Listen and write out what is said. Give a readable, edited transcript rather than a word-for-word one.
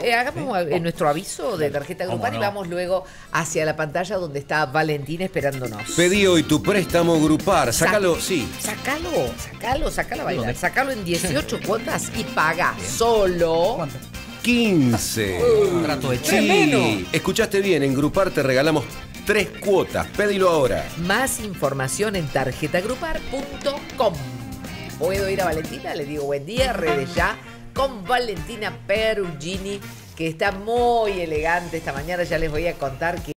hagamos nuestro aviso de tarjeta grupal y vamos luego hacia la pantalla donde está Valentina esperándonos. Pedí hoy tu préstamo grupar. Sácalo, sí. Sácalo a bailar. Sácalo en 18 cuotas y paga solo. ¿Cuánto? 15. Trato hecho. Sí, escuchaste bien. En Grupar te regalamos 3 cuotas. Pedilo ahora. Más información en tarjetagrupar.com. Puedo ir a Valentina, le digo buen día, redes ya, con Valentina Perugini, que está muy elegante esta mañana. Ya les voy a contar que